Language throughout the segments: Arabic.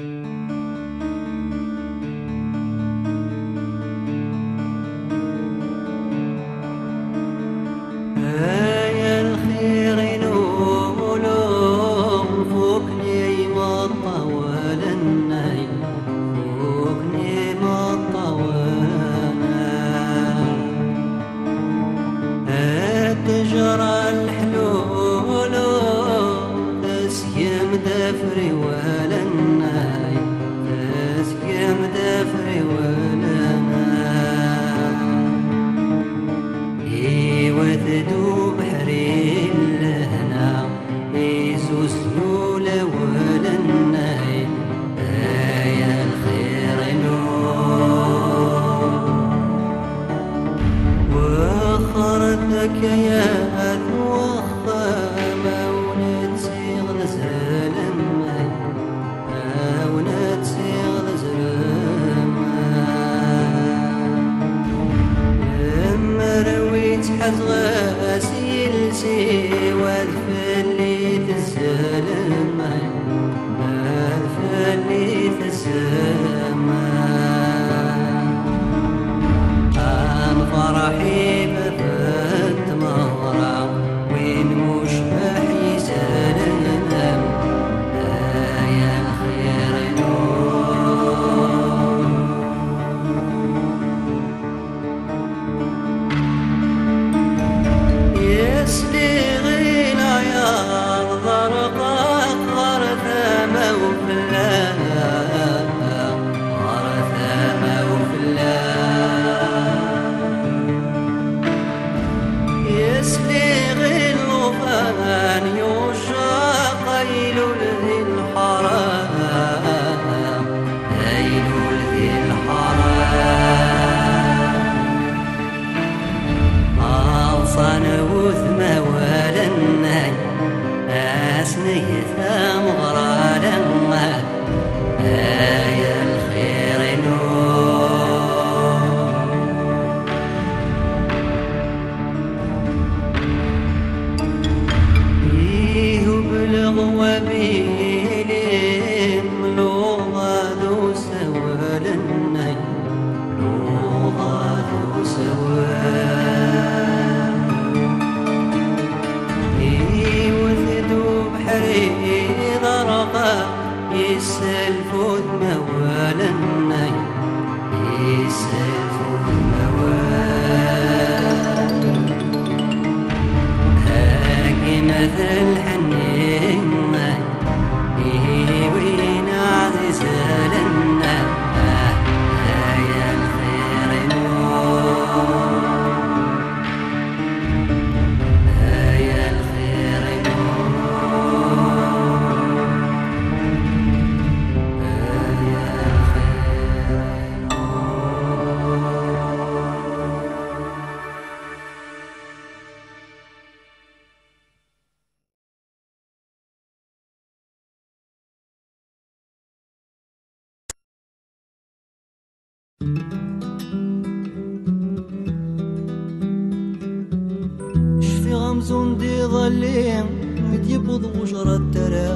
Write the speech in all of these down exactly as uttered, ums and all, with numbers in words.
شفي غمزون دي ظليم متيبض وجرى الترى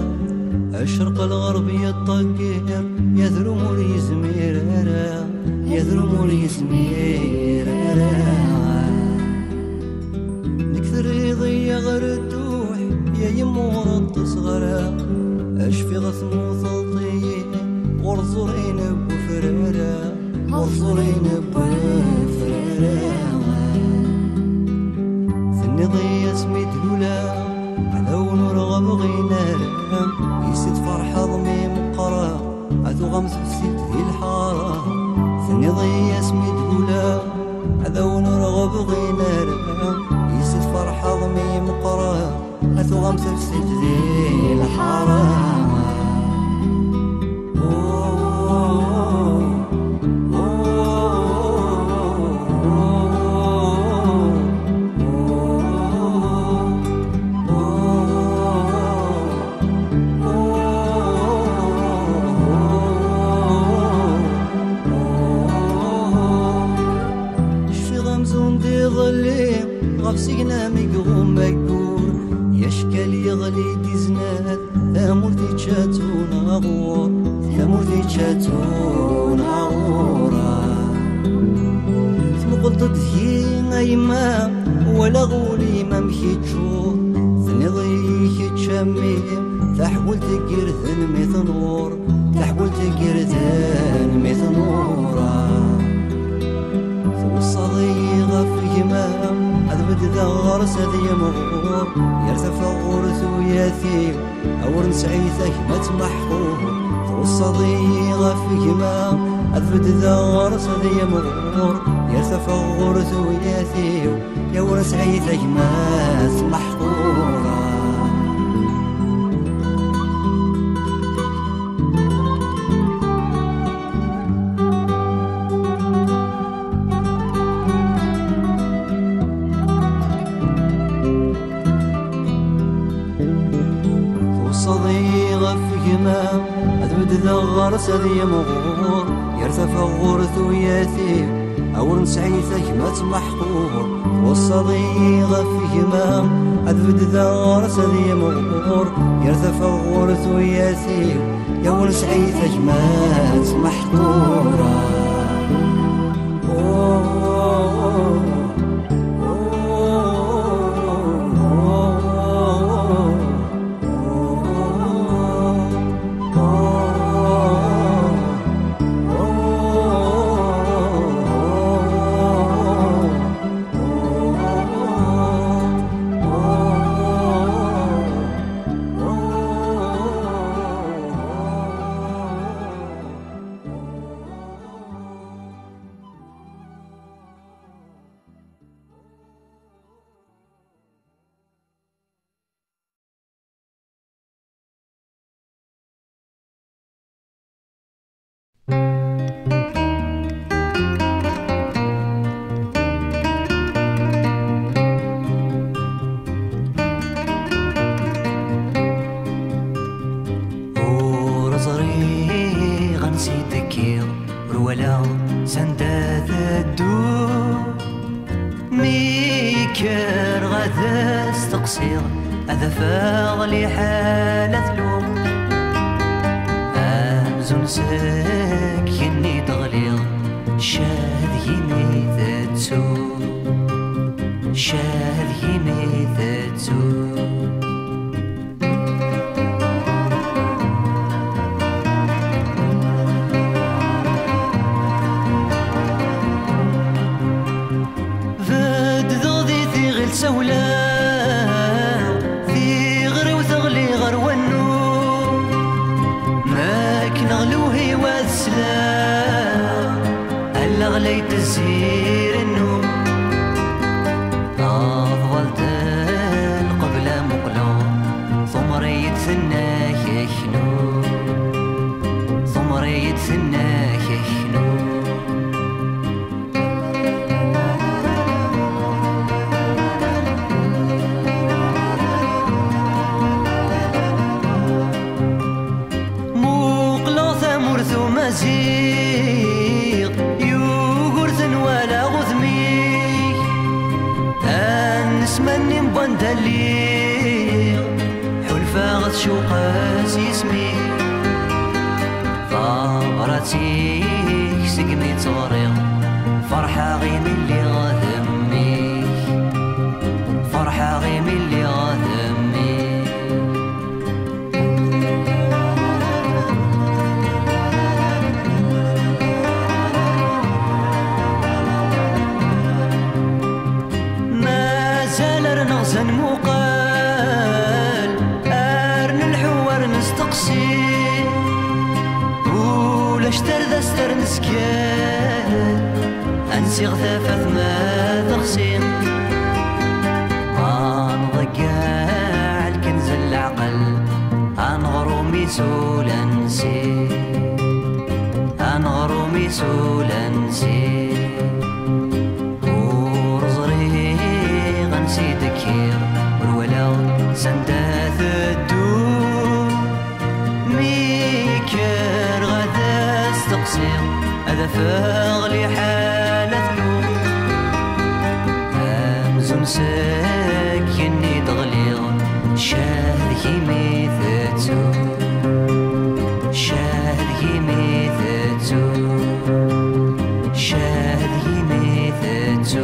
الشرق الغرب يطقير يذرم وليزمير يذرم وليزمير نكثر يضيع غير الدوح يا يمور التصغرى اشفي غثم وثلطي ورزورين بفرارا ورزورين بفرارا ثني ضي اسمي دلولا على ونور غبغينا يسد فرحة ضميم قرا عذو غمس بسيد ذي الحارة ثني ضي اسمي دلولا على ونور غبغينا يسد فرحة ضميم قرا عذو غمس بسيد ذي الحارة غفسينا ميقوم مكور يشكل يغلي ديزنات ثامور تيتشاتون غور ثامور ضدي أيما ولا غولي ما مشيتشور ثني ضيك تشمي تحول تقرثن ميث نور تحول تقرثن ميث نورا توصلي غف يمام أذبد ذغرس ذي مغور يرتفع غورث وياثيم أور نسعيثك ما تمحقور توصلي غف يمام أذبد ذغرس ذي مغور يرتفع غورث وياثيم يا ور نسعيثك ما تمحقورا صديقة في يمام أذبد ذغرس ذي مغور يرتفع غورث وياثيم أور نسعيثك ما تمحقور والصديقة في يمام أذبد ذغرس ذي مغور يرتفع غورث وياثيم يا ور نسعيثك ما تمحقورا ولا سندات الدور ميكر غدا استقصير هذا فاغلي حالة لوم أمزون ساكني تغليظ شاد يمي ذاتسو شاد يمي ذاتسو سولا في غري وثغلي غر والنور ماك نغلوهي والسلام هلا غليت الزير النور أفضلت القبلة مقلوب ثمرية ثناك يخنو ثمرية ثناك يخنو مزيق يوغرثن ولا غثمي أنسمني مبندليق حلفا غث شوقاس اسمي ثغرتيك سقمي تصغريق فرحة غي من اللي غاثمي فرحة غي من اللي غاثمي نغزن مقال أرن الحوار نستقصي ولا اشتر ذا استر نسكال أنسي غثافة ما تغسين أنضقع الكنز العقل أنغرومي سولا نسي أنغرومي سولا نسي سيدكير والولا سندات الدور ميكر غدا استقصير هذا فاغلي حالة لوم أمزون ساكني تغليظ شاد يمي ذاتو شاد يمي ذاتو شاد يمي ذاتو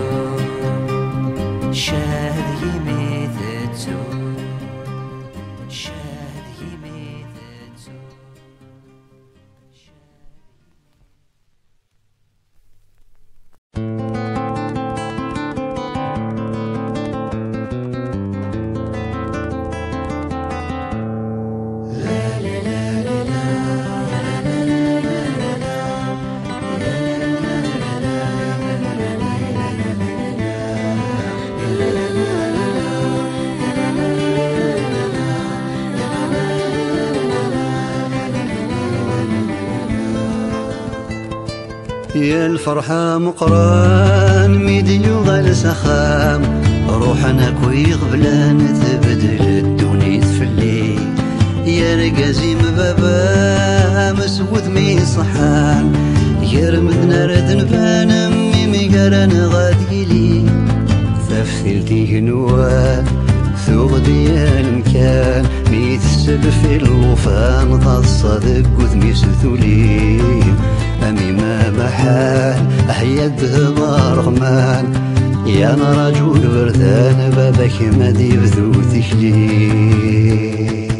يا الفرحة مقران ميديو غال سخام روحنا كوي غبلان تبدل الدنيا تفلي يا رقازي مبابا مسود مي صحان يا رمدنا رد نبان امي ميقارن غادي لي ثفتلتي هنوان ثوغ ديال مكان ميتسل في الوفان تصدق وذمي ستولي أمي ما بحال أحياد برغمان يا أنا رجل بردان بابك ما ديبذو تكلي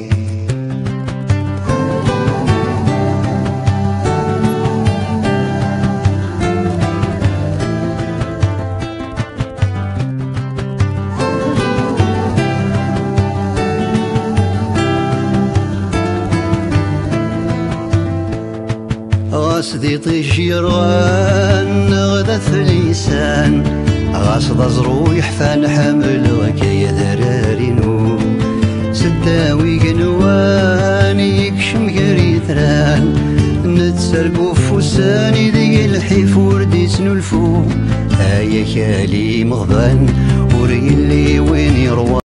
غاسدي طيشيران غدا ثليسان غاسد زرويح فنحمل وكيا ذرارينو سداوي قنوان يكشم قريثران نتسرقو فوساني ذي الحفور دي سنلفو هايا كالي مغبان وريلي وين يروى